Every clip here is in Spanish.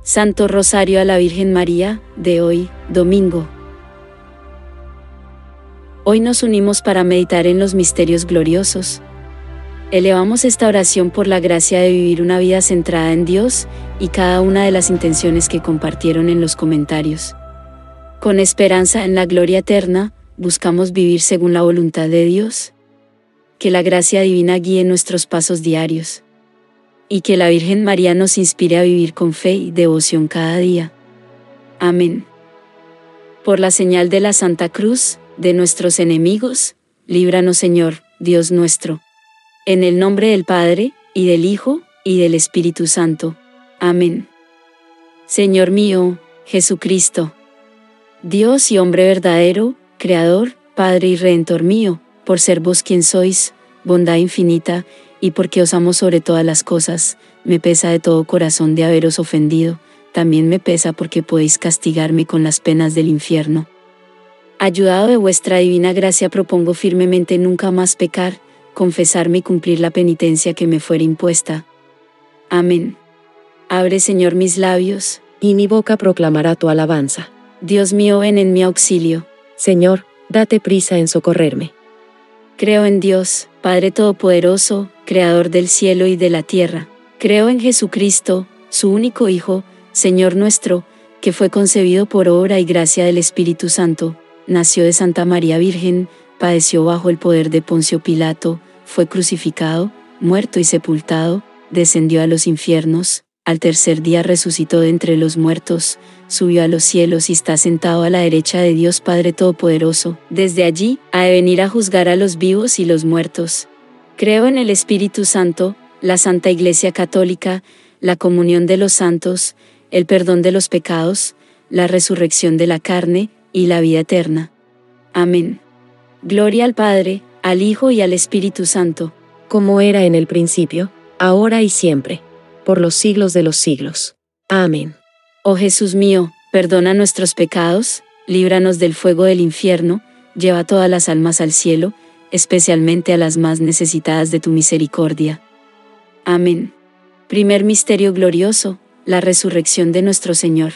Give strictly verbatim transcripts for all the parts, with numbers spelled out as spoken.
Santo Rosario a la Virgen María, de hoy, domingo. Hoy nos unimos para meditar en los misterios gloriosos. Elevamos esta oración por la gracia de vivir una vida centrada en Dios y cada una de las intenciones que compartieron en los comentarios. Con esperanza en la gloria eterna, buscamos vivir según la voluntad de Dios. Que la gracia divina guíe nuestros pasos diarios. Y que la Virgen María nos inspire a vivir con fe y devoción cada día. Amén. Por la señal de la Santa Cruz, de nuestros enemigos, líbranos Señor, Dios nuestro. En el nombre del Padre, y del Hijo, y del Espíritu Santo. Amén. Señor mío, Jesucristo, Dios y hombre verdadero, Creador, Padre y Redentor mío, por ser vos quien sois, bondad infinita, y porque os amo sobre todas las cosas, me pesa de todo corazón de haberos ofendido, también me pesa porque podéis castigarme con las penas del infierno. Ayudado de vuestra divina gracia propongo firmemente nunca más pecar, confesarme y cumplir la penitencia que me fuere impuesta. Amén. Abre Señor mis labios, y mi boca proclamará tu alabanza. Dios mío, ven en mi auxilio. Señor, date prisa en socorrerme. Creo en Dios, Padre Todopoderoso, Creador del cielo y de la tierra. Creo en Jesucristo, su único Hijo, Señor nuestro, que fue concebido por obra y gracia del Espíritu Santo, nació de Santa María Virgen, padeció bajo el poder de Poncio Pilato, fue crucificado, muerto y sepultado, descendió a los infiernos, al tercer día resucitó de entre los muertos, subió a los cielos y está sentado a la derecha de Dios Padre Todopoderoso. Desde allí, ha de venir a juzgar a los vivos y los muertos. Creo en el Espíritu Santo, la Santa Iglesia Católica, la comunión de los santos, el perdón de los pecados, la resurrección de la carne, y la vida eterna. Amén. Gloria al Padre, al Hijo y al Espíritu Santo. Como era en el principio, ahora y siempre, por los siglos de los siglos. Amén. Oh Jesús mío, perdona nuestros pecados, líbranos del fuego del infierno, lleva todas las almas al cielo, especialmente a las más necesitadas de tu misericordia. Amén. Primer misterio glorioso, la resurrección de nuestro Señor.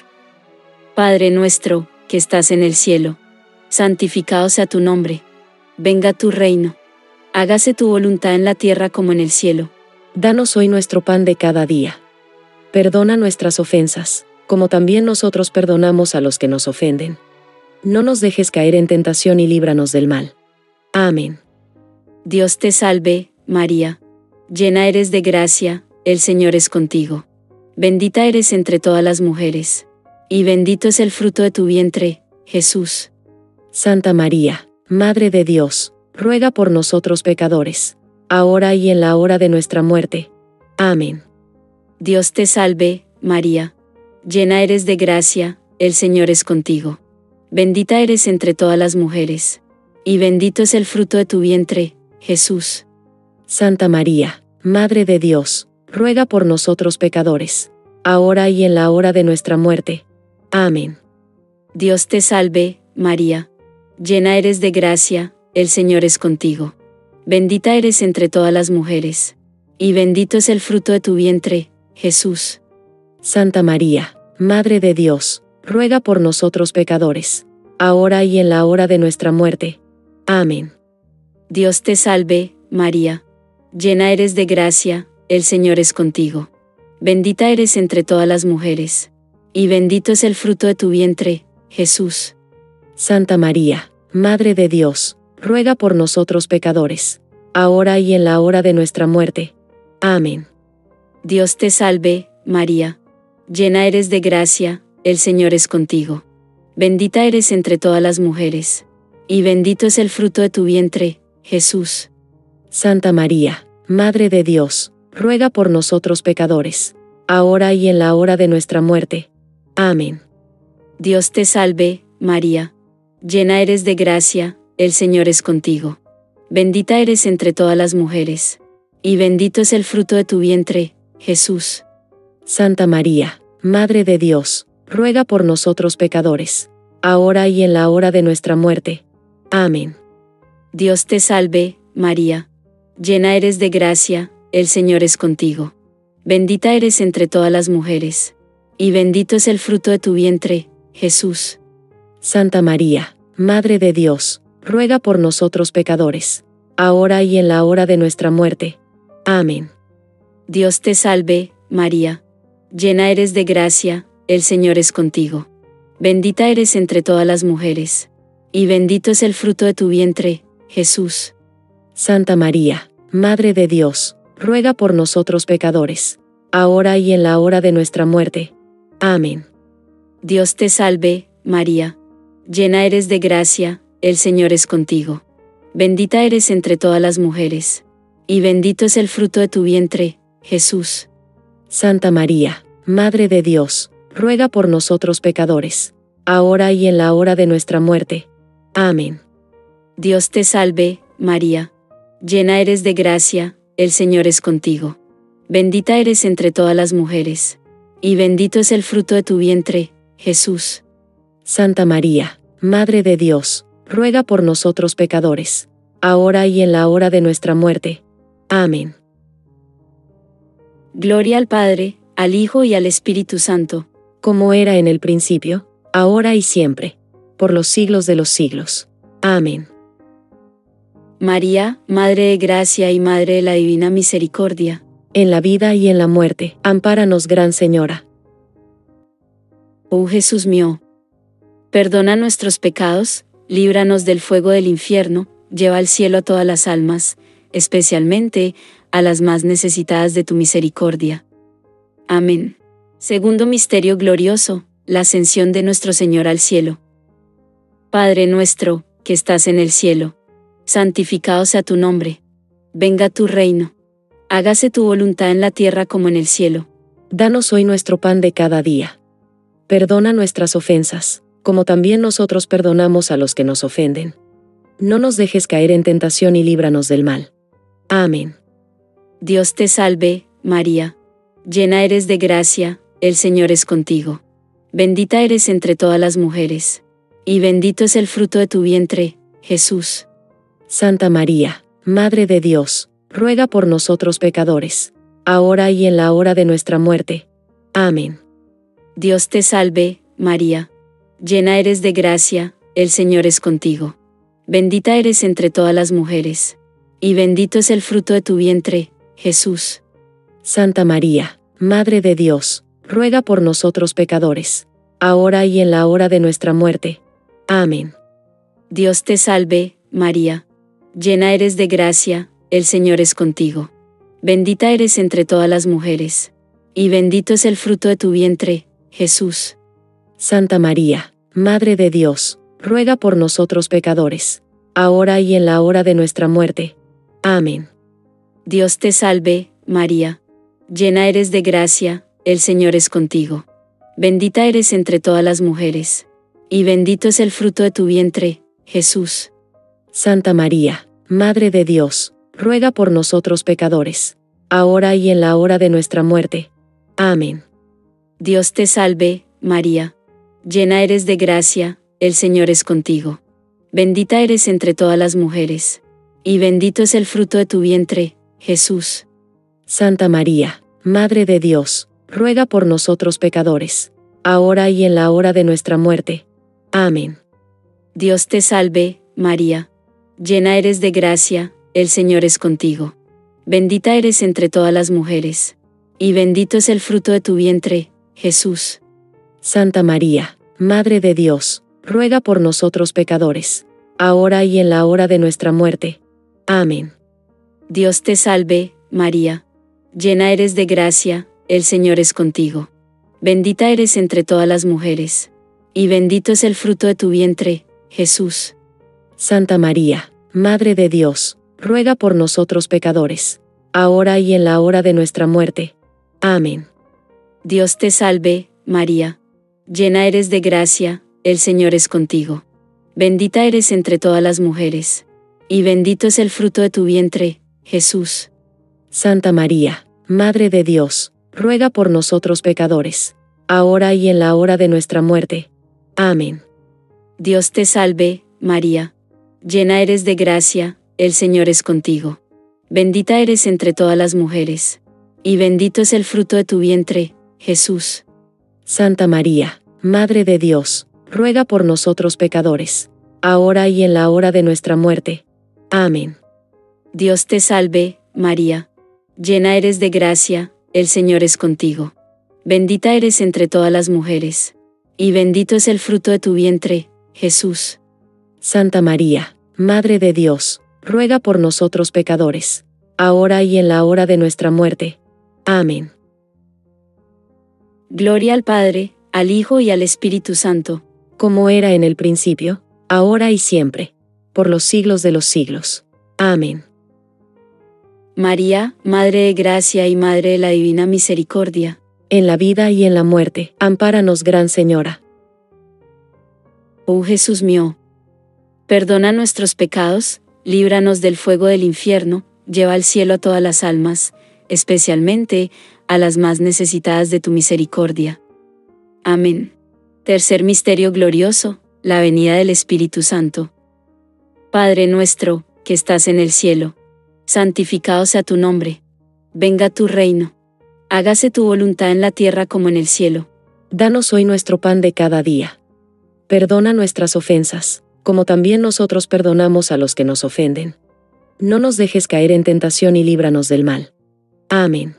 Padre nuestro, que estás en el cielo, santificado sea tu nombre. Venga tu reino. Hágase tu voluntad en la tierra como en el cielo. Danos hoy nuestro pan de cada día. Perdona nuestras ofensas, como también nosotros perdonamos a los que nos ofenden. No nos dejes caer en tentación y líbranos del mal. Amén. Dios te salve, María. Llena eres de gracia, el Señor es contigo. Bendita eres entre todas las mujeres. Y bendito es el fruto de tu vientre, Jesús. Santa María, Madre de Dios, ruega por nosotros pecadores, ahora y en la hora de nuestra muerte. Amén. Dios te salve, María. Llena eres de gracia, el Señor es contigo. Bendita eres entre todas las mujeres. Y bendito es el fruto de tu vientre, Jesús. Santa María, Madre de Dios, ruega por nosotros pecadores, ahora y en la hora de nuestra muerte. Amén. Dios te salve, María. Llena eres de gracia, el Señor es contigo. Bendita eres entre todas las mujeres. Y bendito es el fruto de tu vientre, Jesús. Santa María, Madre de Dios, ruega por nosotros pecadores, ahora y en la hora de nuestra muerte. Amén. Dios te salve, María. Llena eres de gracia, el Señor es contigo. Bendita eres entre todas las mujeres. Y bendito es el fruto de tu vientre, Jesús. Santa María, Madre de Dios, ruega por nosotros pecadores, ahora y en la hora de nuestra muerte. Amén. Dios te salve, María. Llena eres de gracia, el Señor es contigo. Bendita eres entre todas las mujeres. Y bendito es el fruto de tu vientre, Jesús. Santa María, Madre de Dios, ruega por nosotros pecadores, ahora y en la hora de nuestra muerte. Amén. Dios te salve, María. Llena eres de gracia, el Señor es contigo. Bendita eres entre todas las mujeres. Y bendito es el fruto de tu vientre, Jesús. Santa María, Madre de Dios, ruega por nosotros pecadores, ahora y en la hora de nuestra muerte. Amén. Dios te salve, María. Llena eres de gracia, el Señor es contigo. Bendita eres entre todas las mujeres. y bendito es el fruto de tu vientre, Jesús. Santa María, Madre de Dios, ruega por nosotros pecadores, ahora y en la hora de nuestra muerte. Amén. Dios te salve, María. Llena eres de gracia, el Señor es contigo. Bendita eres entre todas las mujeres, y bendito es el fruto de tu vientre, Jesús. Santa María, Madre de Dios, ruega por nosotros pecadores, ahora y en la hora de nuestra muerte. Amén. Dios te salve, María. Llena eres de gracia, el Señor es contigo. Bendita eres entre todas las mujeres, y bendito es el fruto de tu vientre, Jesús. Santa María, Madre de Dios, ruega por nosotros pecadores, ahora y en la hora de nuestra muerte. Amén. Dios te salve, María. Llena eres de gracia, el Señor es contigo. Bendita eres entre todas las mujeres, y bendito es el fruto de tu vientre, Jesús. Santa María, Madre de Dios, ruega por nosotros pecadores, ahora y en la hora de nuestra muerte. Amén. Gloria al Padre, al Hijo y al Espíritu Santo, como era en el principio, ahora y siempre, por los siglos de los siglos. Amén. María, Madre de Gracia y Madre de la Divina Misericordia, en la vida y en la muerte, ampáranos, Gran Señora. Oh Jesús mío, perdona nuestros pecados, líbranos del fuego del infierno, lleva al cielo a todas las almas, especialmente a las más necesitadas de tu misericordia. Amén. Segundo misterio glorioso, la ascensión de nuestro Señor al cielo. Padre nuestro, que estás en el cielo, santificado sea tu nombre. Venga tu reino. Hágase tu voluntad en la tierra como en el cielo. Danos hoy nuestro pan de cada día. Perdona nuestras ofensas, como también nosotros perdonamos a los que nos ofenden. No nos dejes caer en tentación y líbranos del mal. Amén. Dios te salve, María. Llena eres de gracia, el Señor es contigo. Bendita eres entre todas las mujeres, y bendito es el fruto de tu vientre, Jesús. Santa María, Madre de Dios, ruega por nosotros pecadores, ahora y en la hora de nuestra muerte. Amén. Dios te salve, María. Llena eres de gracia, el Señor es contigo. Bendita eres entre todas las mujeres, y bendito es el fruto de tu vientre, Jesús. Santa María, Madre de Dios, ruega por nosotros pecadores, ahora y en la hora de nuestra muerte. Amén. Dios te salve, María. Llena eres de gracia, el Señor es contigo. Bendita eres entre todas las mujeres, y bendito es el fruto de tu vientre, Jesús. Santa María, Madre de Dios, ruega por nosotros pecadores, ahora y en la hora de nuestra muerte. Amén. Dios te salve, María. Llena eres de gracia, el Señor es contigo. Bendita eres entre todas las mujeres, y bendito es el fruto de tu vientre, Jesús. Santa María, Madre de Dios, ruega por nosotros pecadores, ahora y en la hora de nuestra muerte. Amén. Dios te salve, María. Llena eres de gracia, el Señor es contigo. Bendita eres entre todas las mujeres, y bendito es el fruto de tu vientre, Jesús. Santa María, Madre de Dios, ruega por nosotros pecadores, ahora y en la hora de nuestra muerte. Amén. Dios te salve, María. Llena eres de gracia, el Señor es contigo. Bendita eres entre todas las mujeres, y bendito es el fruto de tu vientre, Jesús. Santa María, Madre de Dios, ruega por nosotros pecadores, ahora y en la hora de nuestra muerte. Amén. Dios te salve, María. Llena eres de gracia, el Señor es contigo. Bendita eres entre todas las mujeres, y bendito es el fruto de tu vientre, Jesús. Santa María, Madre de Dios, ruega por nosotros pecadores, ahora y en la hora de nuestra muerte. Amén. Dios te salve, María. Llena eres de gracia, el Señor es contigo. Bendita eres entre todas las mujeres, y bendito es el fruto de tu vientre, Jesús. Santa María, Madre de Dios, ruega por nosotros pecadores, ahora y en la hora de nuestra muerte. Amén. Dios te salve, María. Llena eres de gracia, el Señor es contigo. Bendita eres entre todas las mujeres, y bendito es el fruto de tu vientre, Jesús. Santa María, Madre de Dios, ruega por nosotros pecadores, ahora y en la hora de nuestra muerte. Amén. Dios te salve, María. Llena eres de gracia, el Señor es contigo. Bendita eres entre todas las mujeres, y bendito es el fruto de tu vientre, Jesús. Santa María, Madre de Dios, ruega por nosotros pecadores, ahora y en la hora de nuestra muerte. Amén. Gloria al Padre, al Hijo y al Espíritu Santo, como era en el principio, ahora y siempre, por los siglos de los siglos. Amén. María, Madre de Gracia y Madre de la Divina Misericordia, en la vida y en la muerte, ampáranos, Gran Señora. Oh Jesús mío, perdona nuestros pecados, líbranos del fuego del infierno, lleva al cielo a todas las almas, especialmente a las más necesitadas de tu misericordia. Amén. Tercer misterio glorioso, la venida del Espíritu Santo. Padre nuestro, que estás en el cielo, santificado sea tu nombre. Venga tu reino. Hágase tu voluntad en la tierra como en el cielo. Danos hoy nuestro pan de cada día. Perdona nuestras ofensas, como también nosotros perdonamos a los que nos ofenden. No nos dejes caer en tentación y líbranos del mal. Amén.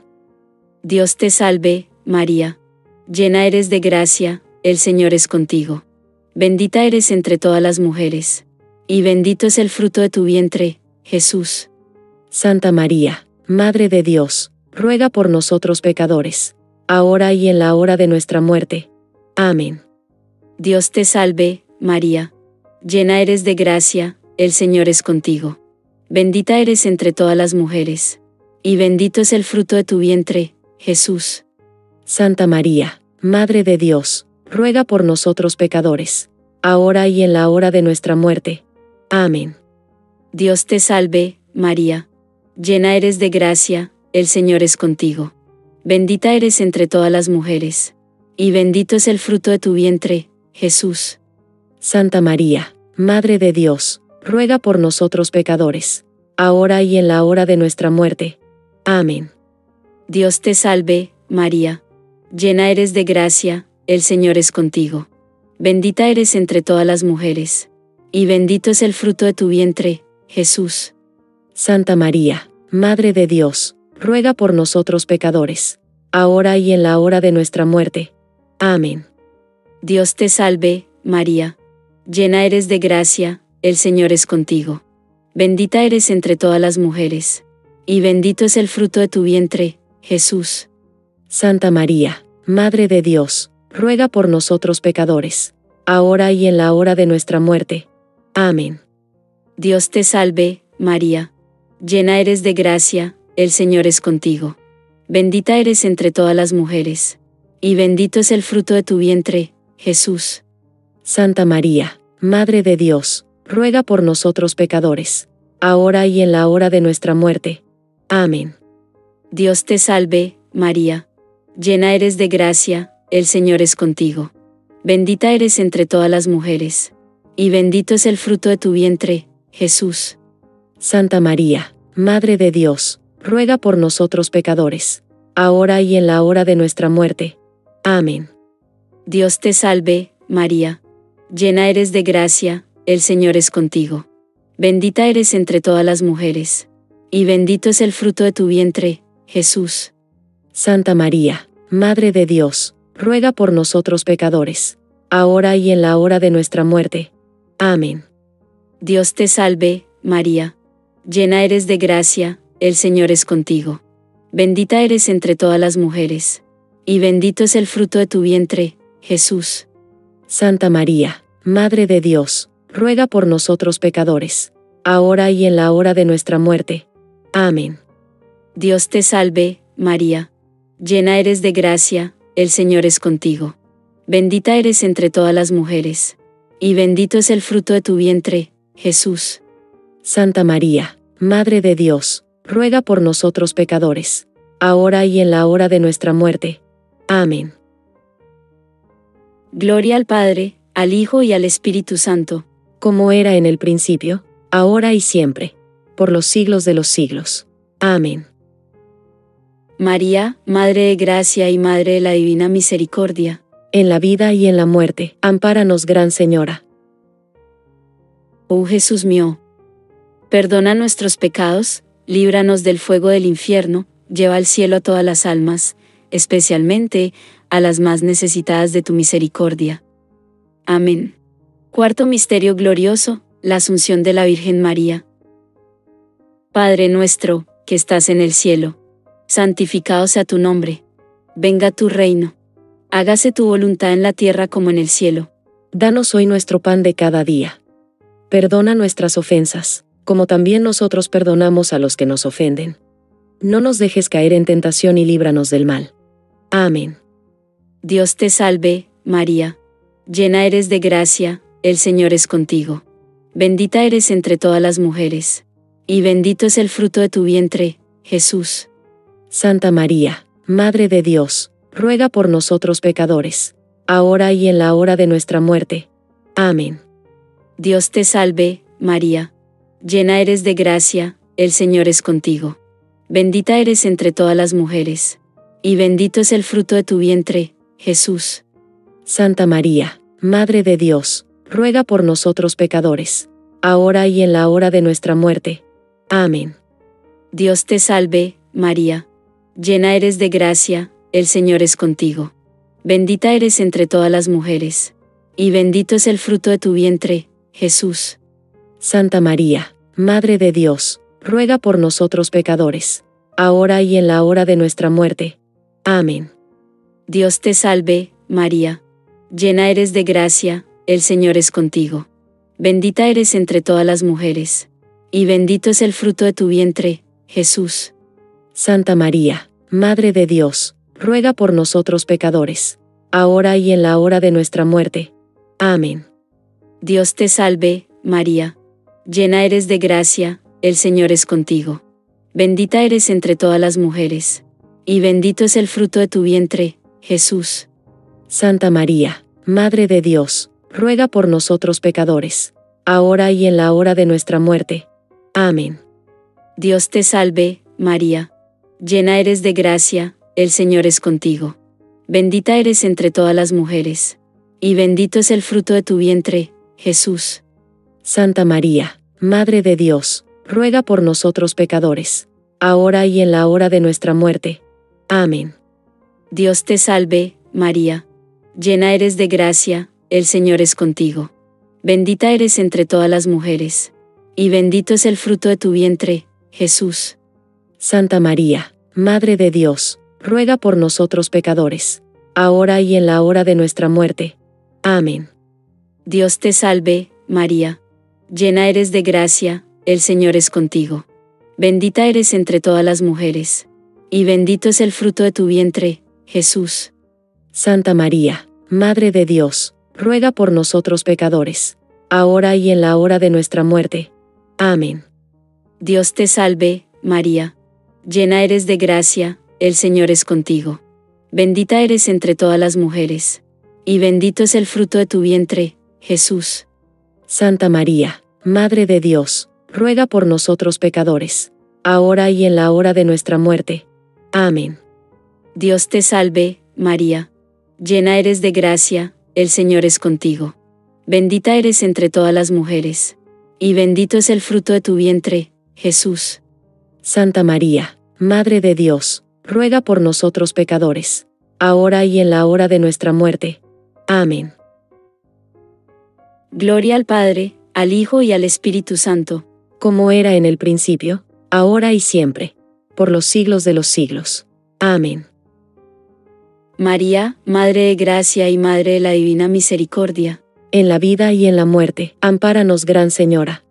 Dios te salve, María. Llena eres de gracia, el Señor es contigo. Bendita eres entre todas las mujeres, y bendito es el fruto de tu vientre, Jesús. Santa María, Madre de Dios, ruega por nosotros pecadores, ahora y en la hora de nuestra muerte. Amén. Dios te salve, María. Llena eres de gracia, el Señor es contigo. Bendita eres entre todas las mujeres, y bendito es el fruto de tu vientre, Jesús. Santa María, Madre de Dios, ruega por nosotros pecadores, ahora y en la hora de nuestra muerte. Amén. Dios te salve, María. Llena eres de gracia, el Señor es contigo. Bendita eres entre todas las mujeres, y bendito es el fruto de tu vientre, Jesús. Santa María, Madre de Dios, ruega por nosotros pecadores, ahora y en la hora de nuestra muerte. Amén. Dios te salve, María. Llena eres de gracia, el Señor es contigo. Bendita eres entre todas las mujeres, y bendito es el fruto de tu vientre, Jesús. Santa María, Madre de Dios, ruega por nosotros pecadores, ahora y en la hora de nuestra muerte. Amén. Dios te salve, María. Llena eres de gracia, el Señor es contigo. Bendita eres entre todas las mujeres, y bendito es el fruto de tu vientre, Jesús. Santa María, Madre de Dios, ruega por nosotros pecadores, ahora y en la hora de nuestra muerte. Amén. Dios te salve, María. Llena eres de gracia, el Señor es contigo. Bendita eres entre todas las mujeres, y bendito es el fruto de tu vientre, Jesús. Santa María, Madre de Dios, ruega por nosotros pecadores, ahora y en la hora de nuestra muerte. Amén. Dios te salve, María. Llena eres de gracia, el Señor es contigo. Bendita eres entre todas las mujeres, y bendito es el fruto de tu vientre, Jesús. Santa María, Madre de Dios, ruega por nosotros pecadores, ahora y en la hora de nuestra muerte. Amén. Dios te salve, María. Llena eres de gracia, el Señor es contigo. Bendita eres entre todas las mujeres, y bendito es el fruto de tu vientre, Jesús. Santa María, Madre de Dios, ruega por nosotros pecadores, ahora y en la hora de nuestra muerte. Amén. Dios te salve, María. Llena eres de gracia, el Señor es contigo. Bendita eres entre todas las mujeres, y bendito es el fruto de tu vientre, Jesús. Santa María, Madre de Dios, ruega por nosotros pecadores, ahora y en la hora de nuestra muerte. Amén. Dios te salve, María. Llena eres de gracia, el Señor es contigo. Bendita eres entre todas las mujeres, y bendito es el fruto de tu vientre, Jesús. Santa María, Madre de Dios, ruega por nosotros pecadores, ahora y en la hora de nuestra muerte. Amén. Gloria al Padre, al Hijo y al Espíritu Santo, como era en el principio, ahora y siempre, por los siglos de los siglos. Amén. María, Madre de Gracia y Madre de la Divina Misericordia, en la vida y en la muerte, ampáranos, Gran Señora. Oh Jesús mío, perdona nuestros pecados, líbranos del fuego del infierno, lleva al cielo a todas las almas, especialmente a las más necesitadas de tu misericordia. Amén. Cuarto misterio glorioso, la Asunción de la Virgen María. Padre nuestro, que estás en el cielo, santificado sea tu nombre. Venga tu reino. Hágase tu voluntad en la tierra como en el cielo. Danos hoy nuestro pan de cada día. Perdona nuestras ofensas, como también nosotros perdonamos a los que nos ofenden. No nos dejes caer en tentación y líbranos del mal. Amén. Dios te salve, María. Llena eres de gracia, el Señor es contigo. Bendita eres entre todas las mujeres. Y bendito es el fruto de tu vientre, Jesús. Santa María, Madre de Dios, ruega por nosotros pecadores, ahora y en la hora de nuestra muerte. Amén. Dios te salve, María. Llena eres de gracia, el Señor es contigo. Bendita eres entre todas las mujeres. Y bendito es el fruto de tu vientre, Jesús. Santa María, Madre de Dios, ruega por nosotros pecadores, ahora y en la hora de nuestra muerte. Amén. Dios te salve, María. Llena eres de gracia, el Señor es contigo. Bendita eres entre todas las mujeres. Y bendito es el fruto de tu vientre, Jesús. Santa María, Madre de Dios, ruega por nosotros pecadores, ahora y en la hora de nuestra muerte. Amén. Dios te salve, María. Llena eres de gracia, el Señor es contigo. Bendita eres entre todas las mujeres. Y bendito es el fruto de tu vientre, Jesús. Santa María, Madre de Dios, ruega por nosotros pecadores, ahora y en la hora de nuestra muerte. Amén. Dios te salve, María. Llena eres de gracia, el Señor es contigo. Bendita eres entre todas las mujeres. Y bendito es el fruto de tu vientre, Jesús. Santa María, Madre de Dios, ruega por nosotros pecadores, ahora y en la hora de nuestra muerte. Amén. Dios te salve, María. Llena eres de gracia, el Señor es contigo. Bendita eres entre todas las mujeres. Y bendito es el fruto de tu vientre, Jesús. Santa María, Madre de Dios, ruega por nosotros pecadores, ahora y en la hora de nuestra muerte. Amén. Dios te salve, María. Llena eres de gracia, el Señor es contigo. Bendita eres entre todas las mujeres. Y bendito es el fruto de tu vientre, Jesús. Santa María, Madre de Dios, ruega por nosotros pecadores, ahora y en la hora de nuestra muerte. Amén. Dios te salve, María. Llena eres de gracia, el Señor es contigo. Bendita eres entre todas las mujeres. Y bendito es el fruto de tu vientre, Jesús. Santa María, Madre de Dios, ruega por nosotros pecadores, ahora y en la hora de nuestra muerte. Amén. Dios te salve, María. Llena eres de gracia, el Señor es contigo. Bendita eres entre todas las mujeres. Y bendito es el fruto de tu vientre, Jesús. Santa María, Madre de Dios, ruega por nosotros pecadores, ahora y en la hora de nuestra muerte. Amén. Dios te salve, María. Llena eres de gracia, el Señor es contigo. Bendita eres entre todas las mujeres. Y bendito es el fruto de tu vientre, Jesús. Santa María, Madre de Dios, ruega por nosotros pecadores, ahora y en la hora de nuestra muerte. Amén. Gloria al Padre, al Hijo y al Espíritu Santo, como era en el principio, ahora y siempre, por los siglos de los siglos. Amén. María, Madre de Gracia y Madre de la Divina Misericordia, en la vida y en la muerte, ampáranos, Gran Señora.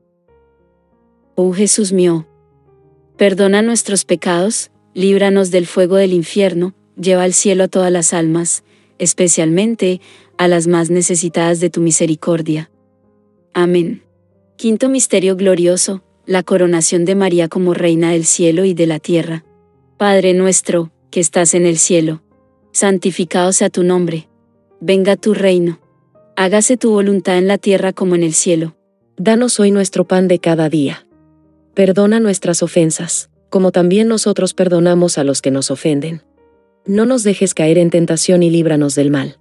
Oh Jesús mío, perdona nuestros pecados, líbranos del fuego del infierno, lleva al cielo a todas las almas, especialmente a las más necesitadas de tu misericordia. Amén. Quinto misterio glorioso, la coronación de María como Reina del cielo y de la tierra. Padre nuestro, que estás en el cielo, santificado sea tu nombre. Venga tu reino. Hágase tu voluntad en la tierra como en el cielo. Danos hoy nuestro pan de cada día. Perdona nuestras ofensas, como también nosotros perdonamos a los que nos ofenden. No nos dejes caer en tentación y líbranos del mal.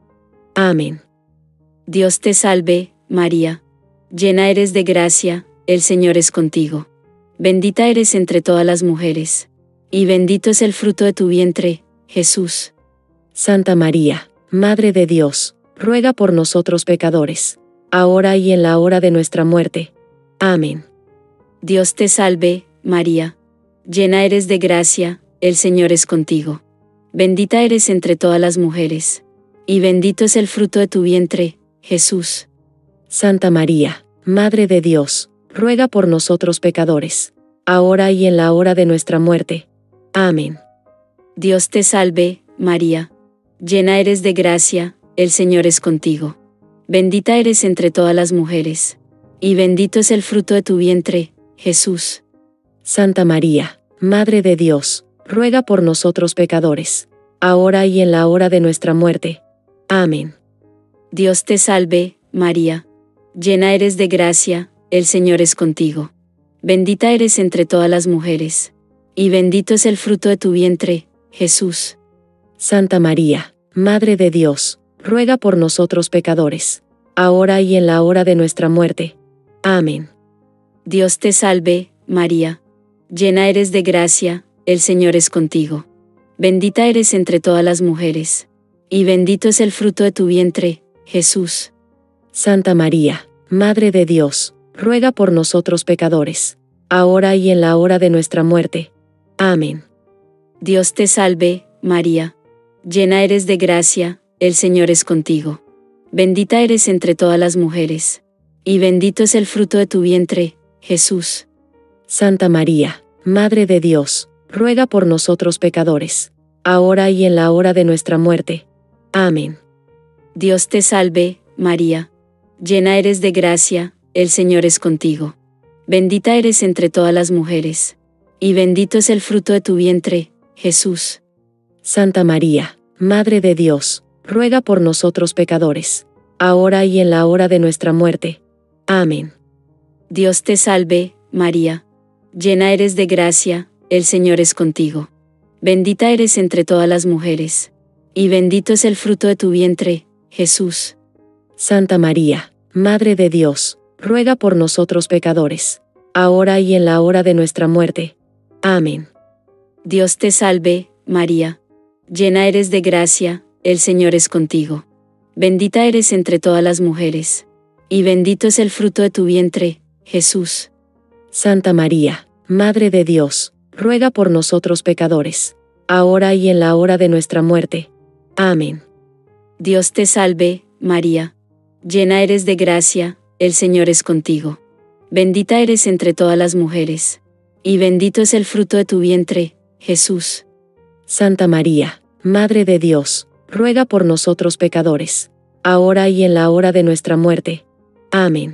Amén. Dios te salve, María. Llena eres de gracia, el Señor es contigo. Bendita eres entre todas las mujeres, y bendito es el fruto de tu vientre, Jesús. Santa María, Madre de Dios, ruega por nosotros pecadores, ahora y en la hora de nuestra muerte. Amén. Dios te salve, María. Llena eres de gracia, el Señor es contigo. Bendita eres entre todas las mujeres, y bendito es el fruto de tu vientre, Jesús. Santa María, Madre de Dios, ruega por nosotros pecadores, ahora y en la hora de nuestra muerte. Amén. Dios te salve, María. Llena eres de gracia, el Señor es contigo. Bendita eres entre todas las mujeres, y bendito es el fruto de tu vientre, Jesús. Santa María, Madre de Dios, ruega por nosotros pecadores, ahora y en la hora de nuestra muerte. Amén. Dios te salve, María. Llena eres de gracia, el Señor es contigo. Bendita eres entre todas las mujeres, y bendito es el fruto de tu vientre, Jesús. Santa María, Madre de Dios, ruega por nosotros pecadores, ahora y en la hora de nuestra muerte. Amén. Dios te salve, María. Llena eres de gracia, el Señor es contigo. Bendita eres entre todas las mujeres, y bendito es el fruto de tu vientre, Jesús. Santa María, Madre de Dios, ruega por nosotros pecadores, ahora y en la hora de nuestra muerte. Amén. Dios te salve, María. Llena eres de gracia, el Señor es contigo. Bendita eres entre todas las mujeres, y bendito es el fruto de tu vientre, Jesús. Santa María, Madre de Dios, ruega por nosotros pecadores, ahora y en la hora de nuestra muerte. Amén. Dios te salve, María. Llena eres de gracia, el Señor es contigo. Bendita eres entre todas las mujeres, y bendito es el fruto de tu vientre, Jesús. Santa María, Madre de Dios, ruega por nosotros pecadores, ahora y en la hora de nuestra muerte. Amén. Dios te salve, María. Llena eres de gracia, el Señor es contigo. Bendita eres entre todas las mujeres, y bendito es el fruto de tu vientre, Jesús. Santa María, Madre de Dios, ruega por nosotros pecadores, ahora y en la hora de nuestra muerte. Amén. Dios te salve, María. Llena eres de gracia, el Señor es contigo. Bendita eres entre todas las mujeres, y bendito es el fruto de tu vientre, Jesús. Santa María, Madre de Dios, ruega por nosotros pecadores, ahora y en la hora de nuestra muerte. Amén. Dios te salve, María. Llena eres de gracia, el Señor es contigo. Bendita eres entre todas las mujeres, y bendito es el fruto de tu vientre, Jesús. Santa María, Madre de Dios, ruega por nosotros pecadores, ahora y en la hora de nuestra muerte. Amén.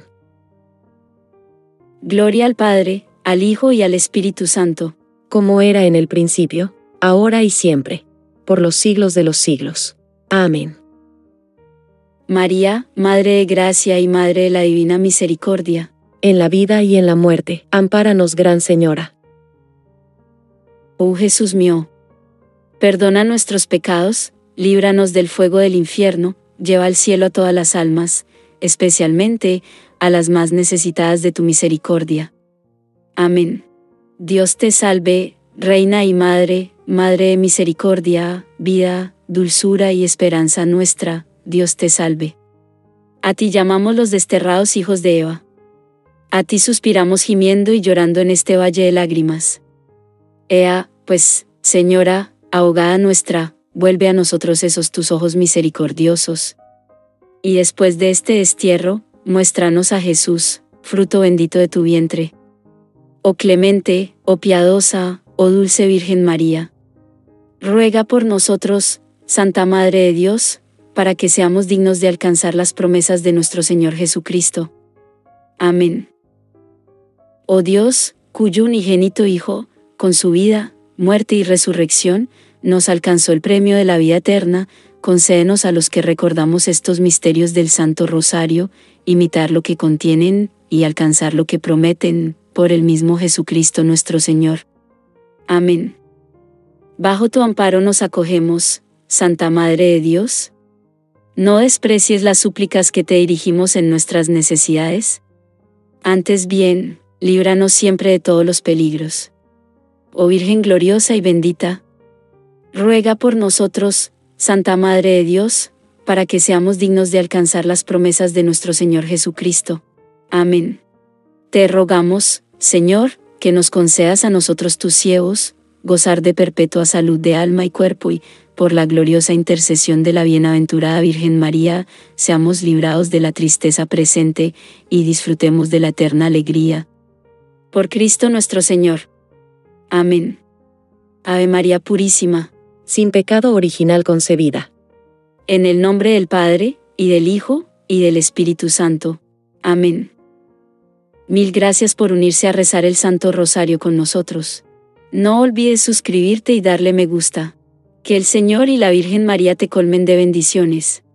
Gloria al Padre, al Hijo y al Espíritu Santo, como era en el principio, ahora y siempre, por los siglos de los siglos. Amén. María, Madre de Gracia y Madre de la Divina Misericordia, en la vida y en la muerte, ampáranos, Gran Señora. Oh Jesús mío, perdona nuestros pecados, líbranos del fuego del infierno, lleva al cielo a todas las almas, especialmente a las más necesitadas de tu misericordia. Amén. Dios te salve, Reina y Madre, Madre de misericordia, vida, dulzura y esperanza nuestra, Dios te salve. A ti llamamos los desterrados hijos de Eva. A ti suspiramos gimiendo y llorando en este valle de lágrimas. Ea, pues, Señora, ahogada nuestra, vuelve a nosotros esos tus ojos misericordiosos. Y después de este destierro, muéstranos a Jesús, fruto bendito de tu vientre. Oh clemente, oh piadosa, oh dulce Virgen María. Ruega por nosotros, Santa Madre de Dios, para que seamos dignos de alcanzar las promesas de nuestro Señor Jesucristo. Amén. Oh Dios, cuyo unigénito Hijo, con su vida, muerte y resurrección, nos alcanzó el premio de la vida eterna, concédenos a los que recordamos estos misterios del Santo Rosario, imitar lo que contienen, y alcanzar lo que prometen, por el mismo Jesucristo nuestro Señor. Amén. Bajo tu amparo nos acogemos, Santa Madre de Dios. No desprecies las súplicas que te dirigimos en nuestras necesidades. Antes bien, líbranos siempre de todos los peligros. Oh Virgen gloriosa y bendita, ruega por nosotros, Santa Madre de Dios, para que seamos dignos de alcanzar las promesas de nuestro Señor Jesucristo. Amén. Te rogamos, Señor, que nos concedas a nosotros tus siervos, gozar de perpetua salud de alma y cuerpo y, por la gloriosa intercesión de la bienaventurada Virgen María, seamos librados de la tristeza presente y disfrutemos de la eterna alegría. Por Cristo nuestro Señor. Amén. Ave María Purísima, sin pecado original concebida. En el nombre del Padre, y del Hijo, y del Espíritu Santo. Amén. Mil gracias por unirse a rezar el Santo Rosario con nosotros. No olvides suscribirte y darle me gusta. Que el Señor y la Virgen María te colmen de bendiciones.